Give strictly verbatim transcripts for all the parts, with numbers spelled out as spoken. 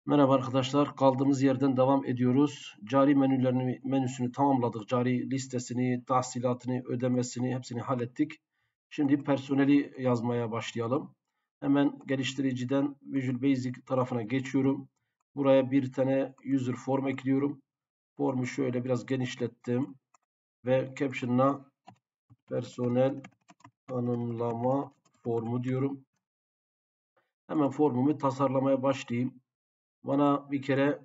Merhaba arkadaşlar, kaldığımız yerden devam ediyoruz. Cari menülerini menüsünü tamamladık. Cari listesini, tahsilatını, ödemesini hepsini hallettik. Şimdi personeli yazmaya başlayalım. Hemen geliştiriciden Visual Basic tarafına geçiyorum. Buraya bir tane user form ekliyorum. Formu şöyle biraz genişlettim ve caption'ına personel tanımlama formu diyorum. Hemen formumu tasarlamaya başlayayım. Bana bir kere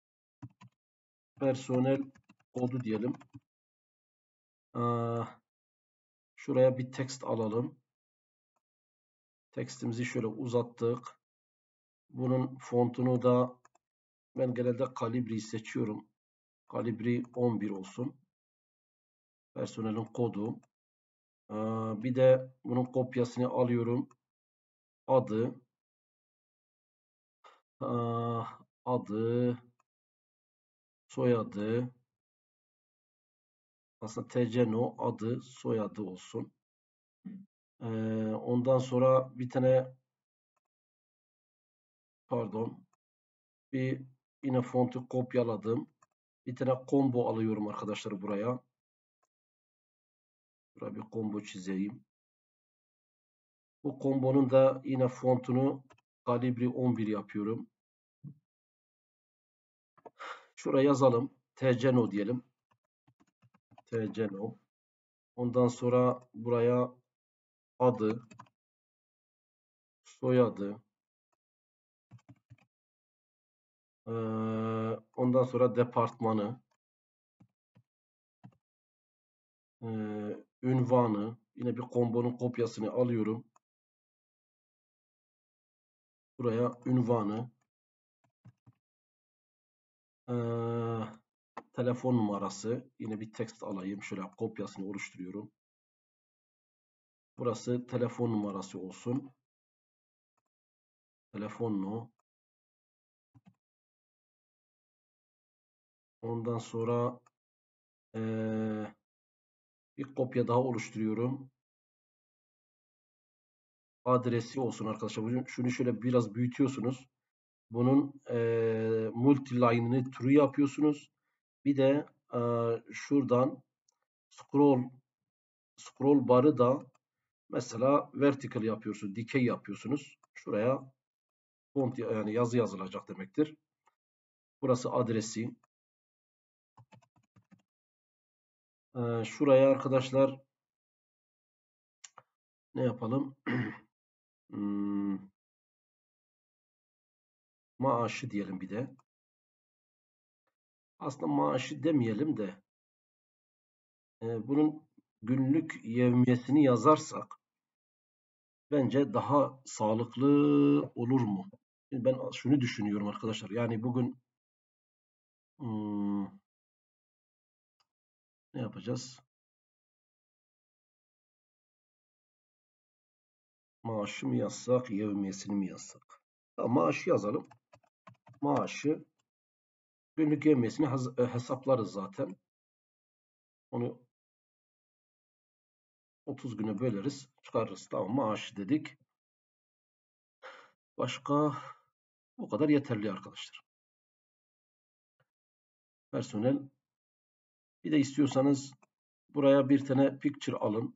personel kodu diyelim. Şuraya bir text alalım. Textimizi şöyle uzattık. Bunun fontunu da ben genelde Calibri seçiyorum. Calibri on bir olsun. Personelin kodu. Bir de bunun kopyasını alıyorum. Adı. Adı. Soyadı. Aslında T C N O adı, soyadı olsun. Ondan sonra bir tane pardon bir yine fontu kopyaladım. Bir tane combo alıyorum arkadaşlar buraya. Buraya bir combo çizeyim. Bu kombonun da yine fontunu Calibri on bir yapıyorum. Şuraya yazalım. T C N O diyelim. T C N O. Ondan sonra buraya adı, soyadı, ondan sonra departmanı, ünvanı, yine bir kombonun kopyasını alıyorum. Buraya ünvanı, telefon numarası, yine bir text alayım. Şöyle kopyasını oluşturuyorum. Burası telefon numarası olsun. Telefonlu. Ondan sonra ee, bir kopya daha oluşturuyorum. Adresi olsun arkadaşlar. Şunu şöyle biraz büyütüyorsunuz. Bunun ee, multiline'ını true yapıyorsunuz. Bir de ee, şuradan scroll scroll barı da mesela vertical yapıyorsunuz. Dikey yapıyorsunuz. Şuraya font yani yazı yazılacak demektir. Burası adresi. Ee, şuraya arkadaşlar ne yapalım? hmm, maaşı diyelim bir de. Aslında maaşı demeyelim de e, bunun günlük yevmiyesini yazarsak bence daha sağlıklı olur mu? Şimdi ben şunu düşünüyorum arkadaşlar. Yani bugün hmm, ne yapacağız? Maaşı mı yazsak, yevmiyesini mi yazsak? Tamam, maaşı yazalım. Maaşı günlük yevmiyesini hesaplarız zaten. Onu otuz güne böleriz, çıkarırız. Tamam, maaşı dedik. Başka bu kadar yeterli arkadaşlar. Personel. Bir de istiyorsanız buraya bir tane picture alın.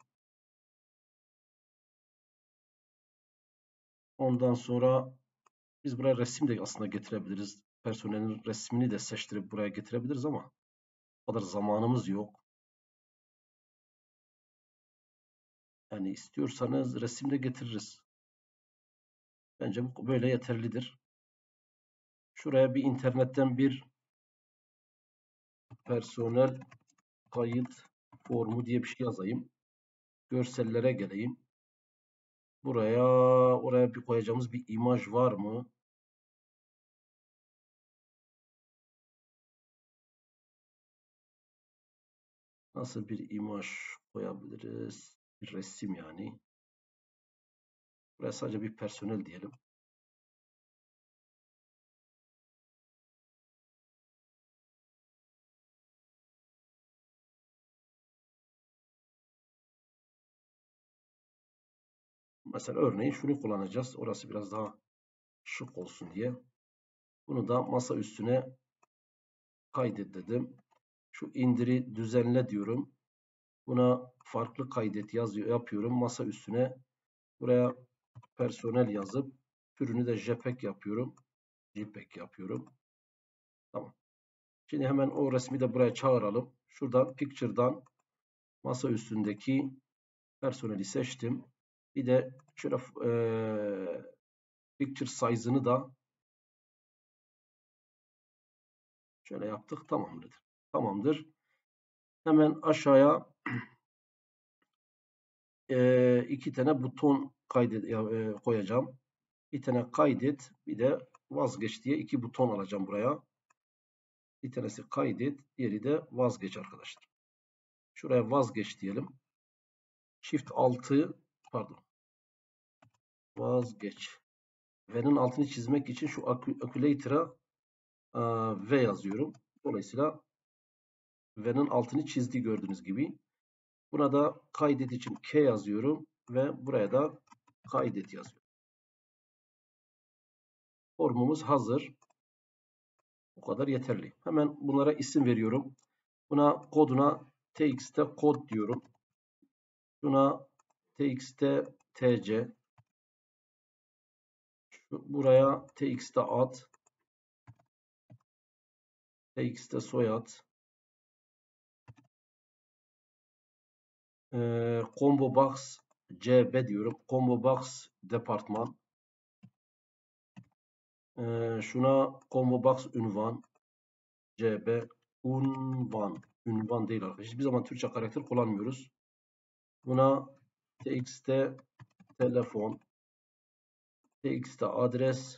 Ondan sonra biz buraya resim de aslında getirebiliriz. Personelin resmini de seçtirip buraya getirebiliriz ama o kadar zamanımız yok. Yani istiyorsanız resim de getiririz. Bence bu böyle yeterlidir. Şuraya bir internetten bir personel kayıt formu diye bir şey yazayım. Görsellere geleyim. Buraya oraya bir koyacağımız bir imaj var mı? Nasıl bir imaj koyabiliriz? Bir resim yani. Buraya sadece bir personel diyelim. Mesela örneğin şunu kullanacağız. Orası biraz daha şık olsun diye. Bunu da masa üstüne kaydet dedim. Şu indiri düzenle diyorum. Buna farklı kaydet yazıyor, yapıyorum. Masa üstüne buraya personel yazıp türünü de JPEG yapıyorum. JPEG yapıyorum. Tamam. Şimdi hemen o resmi de buraya çağıralım. Şuradan Picture'dan masa üstündeki personeli seçtim. Bir de şöyle e, Picture size'ını da şöyle yaptık. Tamamdır. Tamamdır. Hemen aşağıya e, iki tane buton kaydet e, koyacağım. Bir tane kaydet, bir de vazgeç diye iki buton alacağım buraya. Bir tanesi kaydet, diğeri de vazgeç arkadaşlar. Şuraya vazgeç diyelim. Shift altı, pardon. Vazgeç. V'nin altını çizmek için şu calculator'a V yazıyorum. Dolayısıyla V'nin altını çizdi gördüğünüz gibi. Buna da kaydet için K yazıyorum ve buraya da kaydet yazıyorum. Formumuz hazır. Bu kadar yeterli. Hemen bunlara isim veriyorum. Buna koduna txt kod diyorum. Buna txt tc. Şu, buraya txt ad. Txt soyad. Ee, combo box cb diyorum. Combo box departman. Ee, şuna combo box ünvan. cb unvan. Ünvan değil arkadaşlar. Hiçbir zaman Türkçe karakter kullanmıyoruz. Buna txt telefon. Txt adres.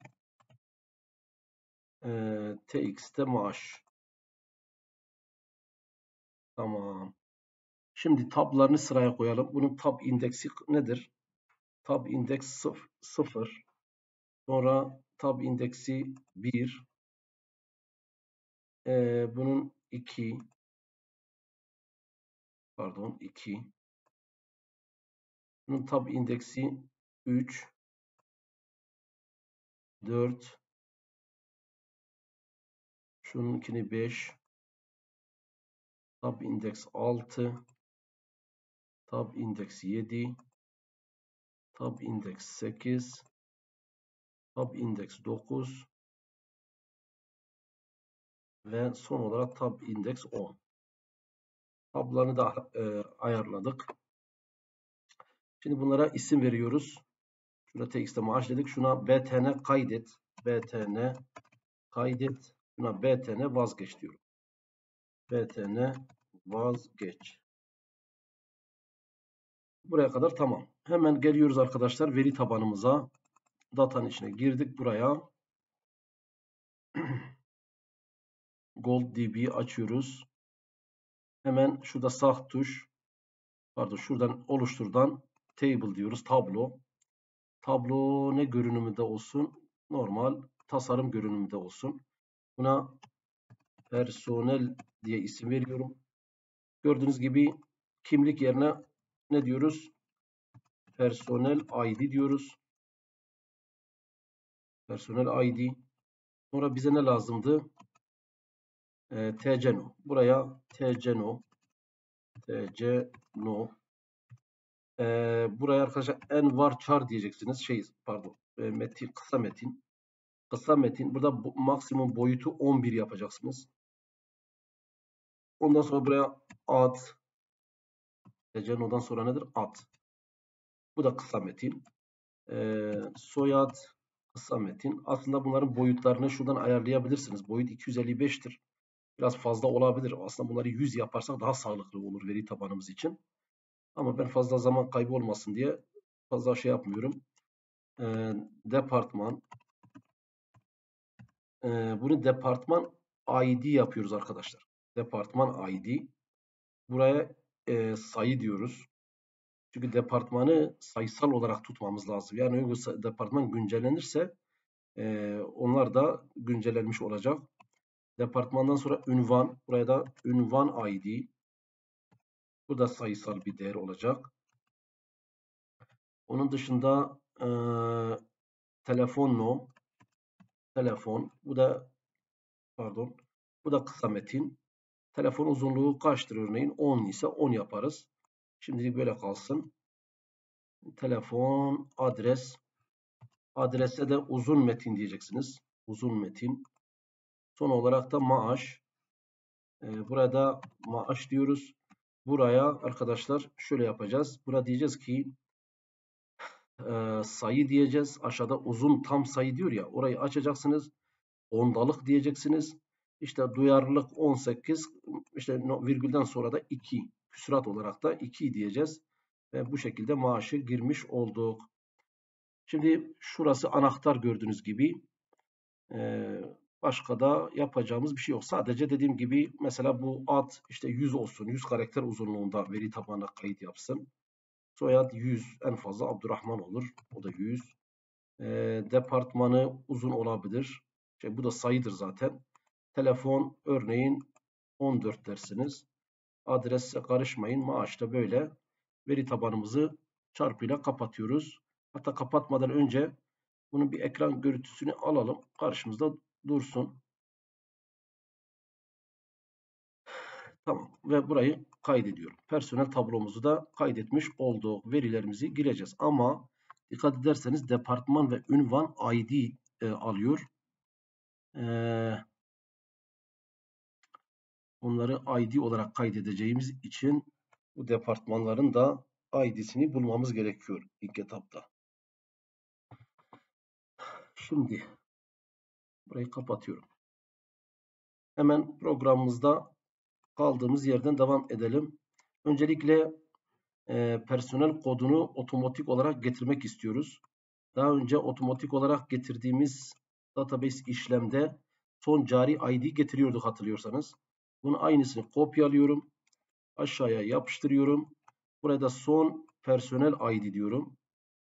E, txt maaş. Tamam. Şimdi tablarını sıraya koyalım. Bunun tab indeksi nedir? Tab indeks sıfır. Sonra tab indeksi bir. Ee, bunun iki. Pardon iki. Bunun tab indeksi üç. dört. Şununkini beş. Tab indeks altı. Tab indeks yedi. Tab indeks sekiz. Tab indeks dokuz. Ve son olarak tab indeks on. Tablarını da e, ayarladık. Şimdi bunlara isim veriyoruz. Şurada txt'e maaş dedik. Şuna btn kaydet. btn kaydet. Şuna btn vazgeç diyorum. btn vazgeç. Buraya kadar tamam. Hemen geliyoruz arkadaşlar veri tabanımıza. Datanın içine girdik buraya. GoldDB açıyoruz. Hemen şurada sağ tuş. Pardon şuradan oluşturdan table diyoruz. Tablo. Tablo ne görünümünde olsun? Normal tasarım görünümünde olsun. Buna personel diye isim veriyorum. Gördüğünüz gibi kimlik yerine ne diyoruz? Personel I D diyoruz. Personel I D. Sonra bize ne lazımdı? E, T C N O. Buraya T C N O. T C N O. E, buraya arkadaşlar envarchar diyeceksiniz. Şey pardon. E, metin, kısa metin. Kısa metin. Burada bu, maksimum boyutu on bir yapacaksınız. Ondan sonra buraya ad. T C N O'dan sonra nedir? Ad. Bu da kısa metin. E, soyad. Kısa metin. Aslında bunların boyutlarını şuradan ayarlayabilirsiniz. Boyut iki yüz elli beş'tir. Biraz fazla olabilir. Aslında bunları yüz yaparsak daha sağlıklı olur veri tabanımız için. Ama ben fazla zaman kaybı olmasın diye fazla şey yapmıyorum. Ee, departman. Ee, bunu departman I D yapıyoruz arkadaşlar. Departman I D. Buraya e, sayı diyoruz. Çünkü departmanı sayısal olarak tutmamız lazım. Yani o departman güncellenirse e, onlar da güncellenmiş olacak. Departmandan sonra ünvan. Buraya da ünvan I D. Bu da sayısal bir değer olacak. Onun dışında e, telefon no. telefon. Bu da pardon. Bu da kısa metin. Telefon uzunluğu kaçtır örneğin? on ise on yaparız. Şimdilik böyle kalsın. Telefon, adres. Adrese de uzun metin diyeceksiniz. Uzun metin. Son olarak da maaş. Ee, burada maaş diyoruz. Buraya arkadaşlar şöyle yapacağız. Burada diyeceğiz ki e, sayı diyeceğiz. Aşağıda uzun tam sayı diyor ya. Orayı açacaksınız. Ondalık diyeceksiniz. İşte duyarlılık on sekiz. İşte virgülden sonra da iki. Küsurat olarak da iki diyeceğiz. Ve bu şekilde maaşı girmiş olduk. Şimdi şurası anahtar gördüğünüz gibi. Ee, başka da yapacağımız bir şey yok. Sadece dediğim gibi mesela bu ad işte yüz olsun. yüz karakter uzunluğunda veri tabanına kayıt yapsın. Soyad yüz, en fazla Abdurrahman olur. O da yüz. E, departmanı uzun olabilir. Şey, bu da sayıdır zaten. Telefon örneğin on dört dersiniz. Adrese karışmayın. Maaş da böyle. Veri tabanımızı çarpıyla kapatıyoruz. Hatta kapatmadan önce bunun bir ekran görüntüsünü alalım. Karşımızda dursun. Tamam. Ve burayı kaydediyorum. Personel tablomuzu da kaydetmiş olduk. Verilerimizi gireceğiz. Ama dikkat ederseniz departman ve ünvan I D e, alıyor. E, bunları I D olarak kaydedeceğimiz için bu departmanların da I D'sini bulmamız gerekiyor ilk etapta. Şimdi burayı kapatıyorum. Hemen programımızda kaldığımız yerden devam edelim. Öncelikle e, personel kodunu otomatik olarak getirmek istiyoruz. Daha önce otomatik olarak getirdiğimiz database işlemde son cari I D getiriyorduk hatırlıyorsanız. Bunun aynısını kopyalıyorum. Aşağıya yapıştırıyorum. Burada son personel I D diyorum.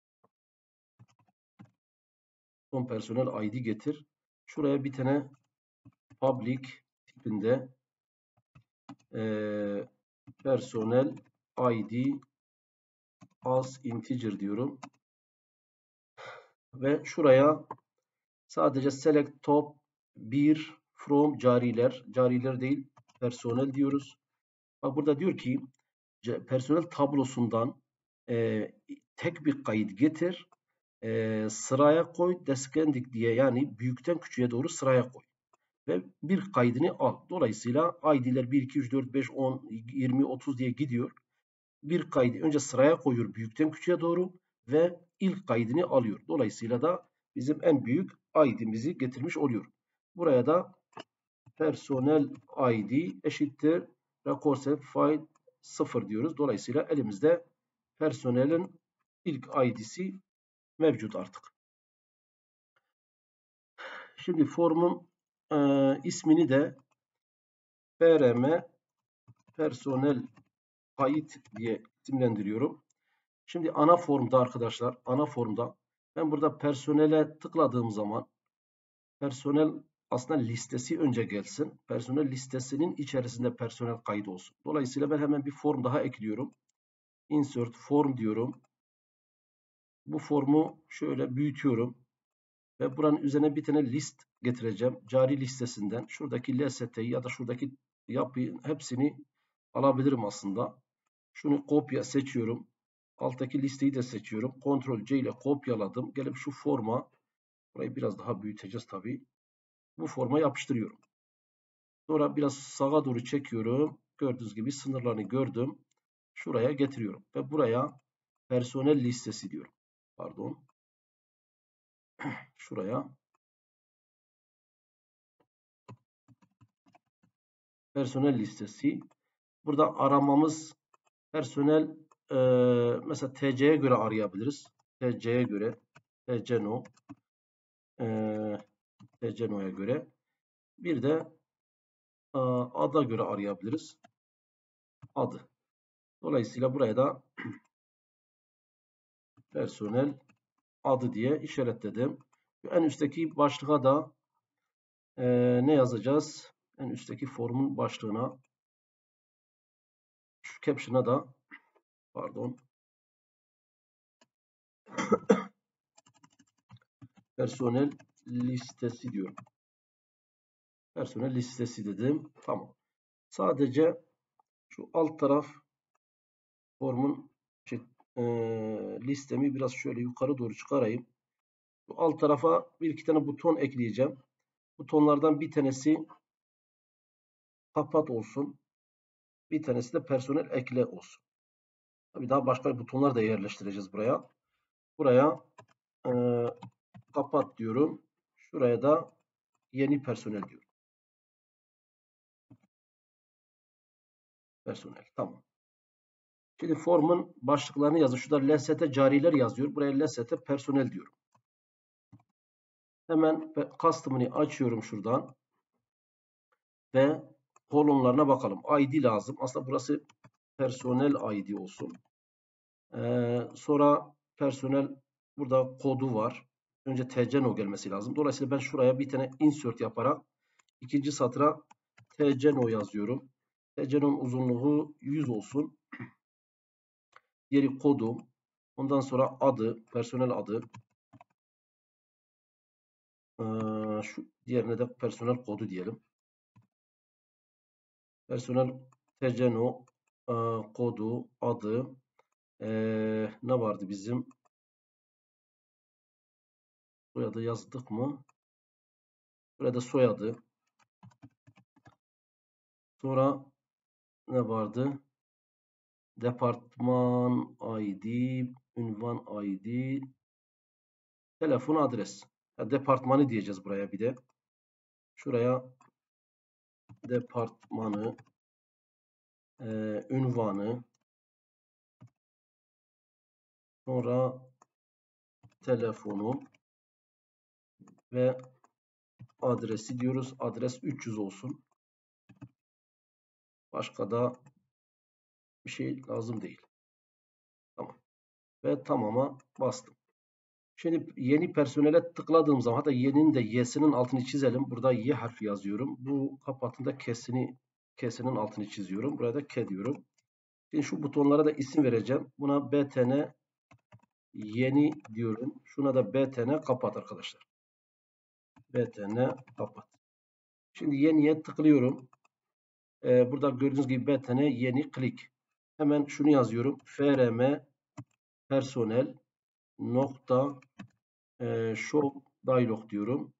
Son personel I D getir. Şuraya bir tane public tipinde e, personel I D as integer diyorum. Ve şuraya sadece select top bir from cariler. Cariler değil personel diyoruz. Bak burada diyor ki personel tablosundan e, tek bir kayıt getir. E, sıraya koy descending diye, yani büyükten küçüğe doğru sıraya koy. Ve bir kaydını al. Dolayısıyla I D'ler bir, iki, üç, dört, beş, on, yirmi, otuz diye gidiyor. Bir kaydı önce sıraya koyuyor büyükten küçüğe doğru ve ilk kaydını alıyor. Dolayısıyla da bizim en büyük I D'mizi getirmiş oluyor. Buraya da personel I D eşittir recursive file sıfır diyoruz. Dolayısıyla elimizde personelin ilk I D'si mevcut artık. Şimdi formun e, ismini de P R M personel kayıt diye isimlendiriyorum. Şimdi ana formda arkadaşlar, ana formda ben burada personele tıkladığım zaman personel aslında listesi önce gelsin. Personel listesinin içerisinde personel kaydı olsun. Dolayısıyla ben hemen bir form daha ekliyorum. Insert form diyorum. Bu formu şöyle büyütüyorum. Ve buranın üzerine bir tane list getireceğim. Cari listesinden. Şuradaki L S T'yi ya da şuradaki yapıyı hepsini alabilirim aslında. Şunu kopya seçiyorum. Alttaki listeyi de seçiyorum. Ctrl C ile kopyaladım. Gelip şu forma, burayı biraz daha büyüteceğiz tabii. Bu forma yapıştırıyorum. Sonra biraz sağa doğru çekiyorum. Gördüğünüz gibi sınırlarını gördüm. Şuraya getiriyorum. Ve buraya personel listesi diyorum. Pardon. Şuraya personel listesi. Burada aramamız personel e, mesela T C'ye göre arayabiliriz. T C'ye göre T C no e, T C no'ya göre. Bir de e, ada göre arayabiliriz. Adı. Dolayısıyla buraya da personel adı diye işaretledim. En üstteki başlığa da e, ne yazacağız? En üstteki formun başlığına, şu caption'a da pardon personel listesi diyorum. Personel listesi dedim. Tamam. Sadece şu alt taraf formun şey, e, listemi biraz şöyle yukarı doğru çıkarayım. Şu alt tarafa bir iki tane buton ekleyeceğim. Butonlardan bir tanesi kapat olsun. Bir tanesi de personel ekle olsun. Tabii daha başka butonlar da yerleştireceğiz buraya. Buraya e, kapat diyorum. Şuraya da yeni personel diyorum. Personel. Tamam. Şimdi formun başlıklarını yazın. Şurada L S T cariler yazıyor. Buraya L S T personel diyorum. Hemen custom'ını açıyorum şuradan. Ve kolonlarına bakalım. I D lazım. Aslında burası personel I D olsun. Ee, sonra personel burada kodu var. Önce T C N O gelmesi lazım. Dolayısıyla ben şuraya bir tane insert yaparak ikinci satıra T C N O yazıyorum. T C N O'nun uzunluğu yüz olsun. Diğeri kodu. Ondan sonra adı, personel adı. Ee, şu diğerine de personel kodu diyelim. Personel T C N O e, kodu, adı. Ee, ne vardı bizim? Soyadı yazdık mı? Burada soyadı. Sonra ne vardı? Departman I D, ünvan I D, telefon adres. Ya departmanı diyeceğiz buraya bir de. Şuraya departmanı, e, ünvanı, sonra telefonu ve adresi diyoruz. Adres üç yüz olsun. Başka da bir şey lazım değil. Tamam. Ve tamama bastım. Şimdi yeni personele tıkladığım zaman, hatta yeninin de y'sinin altını çizelim. Burada y harfi yazıyorum. Bu kapatında kesini kesinin altını çiziyorum. Buraya da k diyorum. Şimdi şu butonlara da isim vereceğim. Buna btn yeni diyorum. Şuna da btn kapat arkadaşlar. Btn kapat. Şimdi yeniye tıklıyorum. Ee, burada gördüğünüz gibi btn yeni klik. Hemen şunu yazıyorum. frm personel nokta e, show dialog diyorum.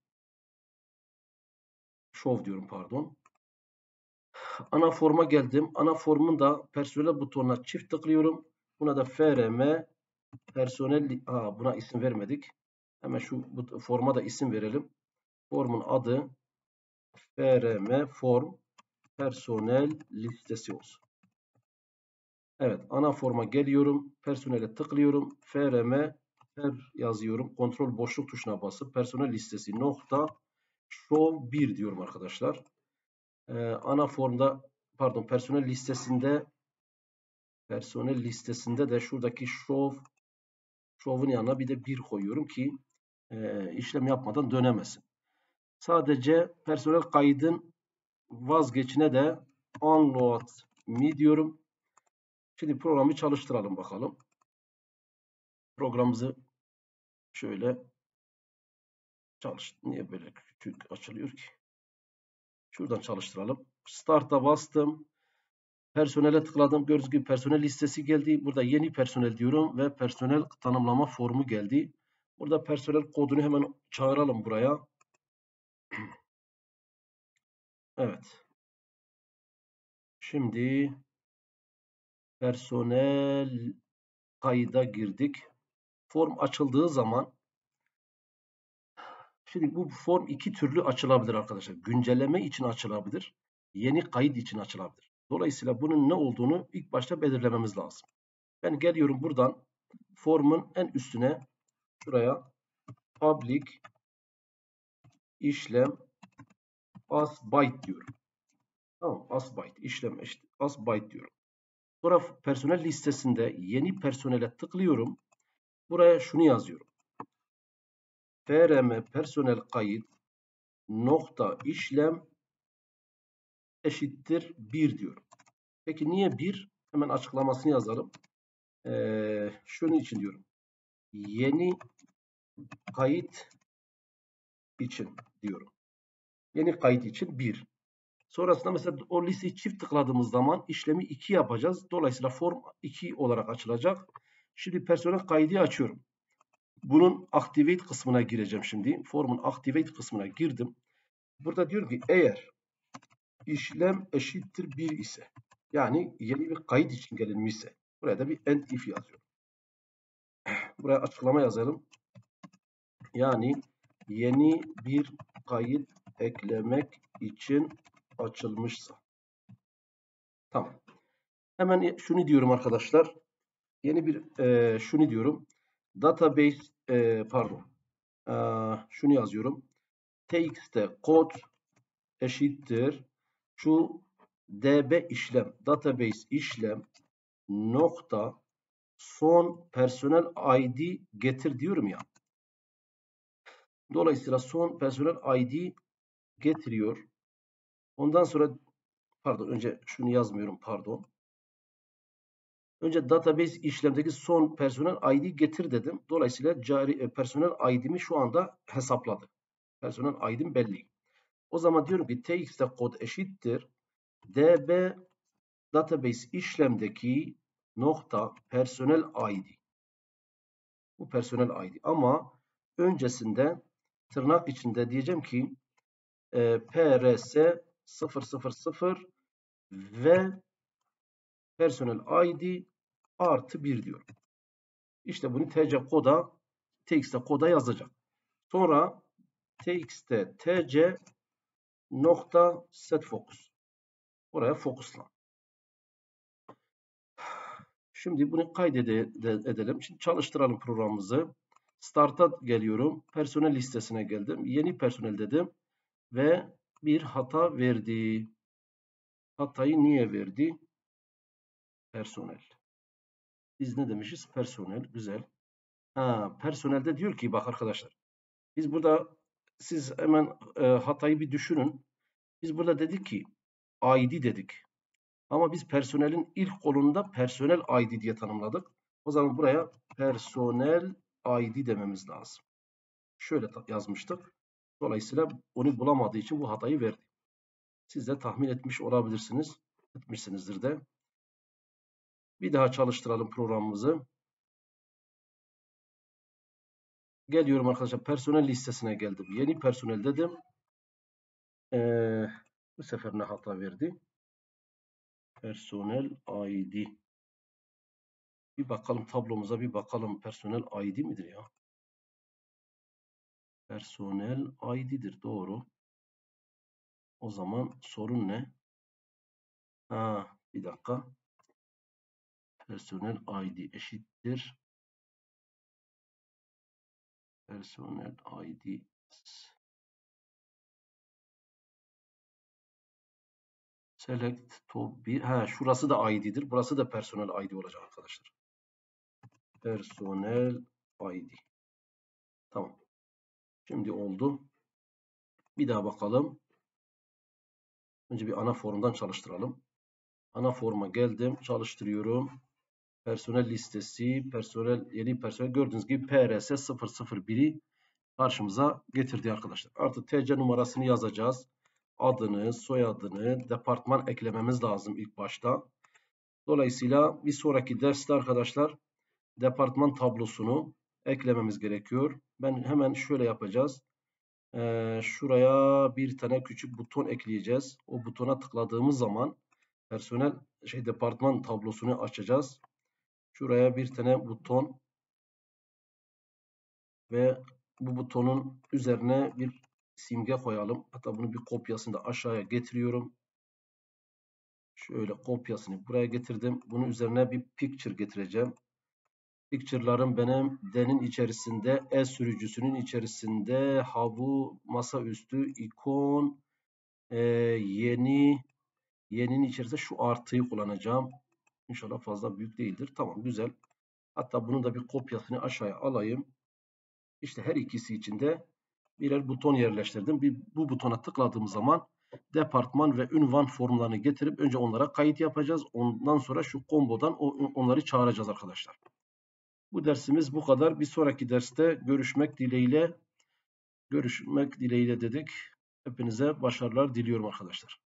Show diyorum pardon. Ana forma geldim. Ana formun da personel butonuna çift tıklıyorum. Buna da frm personel, ha, buna isim vermedik. Hemen şu bu forma da isim verelim. Formun adı frm form personel listesi olsun. Evet, ana forma geliyorum. Personele tıklıyorum. frm per yazıyorum. Kontrol boşluk tuşuna basıp personel listesi nokta show bir diyorum arkadaşlar. Ee, ana formda pardon personel listesinde personel listesinde de şuradaki show show'un yanına bir de bir koyuyorum ki e, işlem yapmadan dönemesin. Sadece personel kaydın vazgeçine de unload me diyorum. Şimdi programı çalıştıralım bakalım. Programımızı şöyle çalış. Niye böyle küçük açılıyor ki? Şuradan çalıştıralım. Start'a bastım. Personele tıkladım. Gördüğünüz gibi personel listesi geldi. Burada yeni personel diyorum ve personel tanımlama formu geldi. Burada personel kodunu hemen çağıralım buraya. Evet. Şimdi personel kayda girdik. Form açıldığı zaman şimdi bu form iki türlü açılabilir arkadaşlar. Güncelleme için açılabilir. Yeni kayıt için açılabilir. Dolayısıyla bunun ne olduğunu ilk başta belirlememiz lazım. Ben geliyorum buradan formun en üstüne şuraya public işlem as byte diyorum. Tamam, as byte işlem işte as byte diyorum. Sonra personel listesinde yeni personele tıklıyorum. Buraya şunu yazıyorum. frm personel kayıt nokta işlem eşittir bir diyorum. Peki niye bir? Hemen açıklamasını yazalım. Ee, şunun için diyorum. Yeni kayıt için diyorum. Yeni kayıt için bir. Sonrasında mesela o listeyi çift tıkladığımız zaman işlemi iki yapacağız. Dolayısıyla form iki olarak açılacak. Şimdi personel kaydı açıyorum. Bunun activate kısmına gireceğim şimdi. Formun activate kısmına girdim. Burada diyorum ki eğer işlem eşittir bir ise, yani yeni bir kayıt için gelinmişse, buraya da bir end if yazıyorum. Buraya açıklama yazalım. Yani yeni bir kayıt eklemek için açılmışsa. Tamam. Hemen şunu diyorum arkadaşlar. Yeni bir e, şunu diyorum. Database e, pardon. E, şunu yazıyorum. Txt'te kod eşittir. Şu db işlem, database işlem nokta son personel I D getir diyorum ya. Dolayısıyla son personel I D getiriyor. Ondan sonra pardon önce şunu yazmıyorum pardon. Önce database işlemdeki son personel I D getir dedim. Dolayısıyla cari personel I D'mi şu anda hesapladı. Personel I D'm belli. O zaman diyorum ki txt'te kod eşittir. db database işlemdeki nokta personel I D. Bu personel I D. Ama öncesinde tırnak içinde diyeceğim ki e, prs sıfır sıfır sıfır ve personel I D artı bir diyorum. İşte bunu tc koda txt'te koda yazacak. Sonra txt'te tc nokta set focus. Oraya fokuslan. Şimdi bunu kaydedelim. Şimdi çalıştıralım programımızı. Start'a geliyorum. Personel listesine geldim. Yeni personel dedim. Ve bir hata verdi. Hatayı niye verdi? Personel. Biz ne demişiz? Personel. Güzel. Ha, personelde diyor ki bak arkadaşlar. Biz burada siz hemen e, hatayı bir düşünün. Biz burada dedik ki I D dedik. Ama biz personelin ilk kolunda personel I D diye tanımladık. O zaman buraya personel I D dememiz lazım. Şöyle yazmıştık. Dolayısıyla onu bulamadığı için bu hatayı verdi. Siz de tahmin etmiş olabilirsiniz. Etmişsinizdir de. Bir daha çalıştıralım programımızı. Geliyorum arkadaşlar. Personel listesine geldim. Yeni personel dedim. Ee, bu sefer ne hata verdi? Personel I D. Bir bakalım tablomuza bir bakalım. Personel I D midir ya? Personel I D'dir. Doğru. O zaman sorun ne? Ha, bir dakika. Personel I D eşittir. Personel I D select top bir. Ha, şurası da I D'dir. Burası da personel I D olacak arkadaşlar. Personel I D. Tamam. Şimdi oldu. Bir daha bakalım. Önce bir ana formdan çalıştıralım. Ana forma geldim. Çalıştırıyorum. Personel listesi, personel, yeni personel gördüğünüz gibi P R S sıfır sıfır bir'i karşımıza getirdi arkadaşlar. Artık T C numarasını yazacağız. Adını, soyadını, departman eklememiz lazım ilk başta. Dolayısıyla bir sonraki derste arkadaşlar departman tablosunu eklememiz gerekiyor. Ben hemen şöyle yapacağız. Ee, şuraya bir tane küçük buton ekleyeceğiz. O butona tıkladığımız zaman personel şey departman tablosunu açacağız. Şuraya bir tane buton ve bu butonun üzerine bir simge koyalım. Hatta bunu bir kopyasını da aşağıya getiriyorum. Şöyle kopyasını buraya getirdim. Bunun üzerine bir picture getireceğim. Picture'larım benim D'nin içerisinde, E sürücüsünün içerisinde, havu, masaüstü, ikon, e, yeni, yeninin içerisinde şu artıyı kullanacağım. İnşallah fazla büyük değildir. Tamam, güzel. Hatta bunun da bir kopyasını aşağıya alayım. İşte her ikisi için de birer buton yerleştirdim. Bir, bu butona tıkladığım zaman departman ve ünvan formlarını getirip önce onlara kayıt yapacağız. Ondan sonra şu kombodan onları çağıracağız arkadaşlar. Bu dersimiz bu kadar. Bir sonraki derste görüşmek dileğiyle. görüşmek dileğiyle dedik. Hepinize başarılar diliyorum arkadaşlar.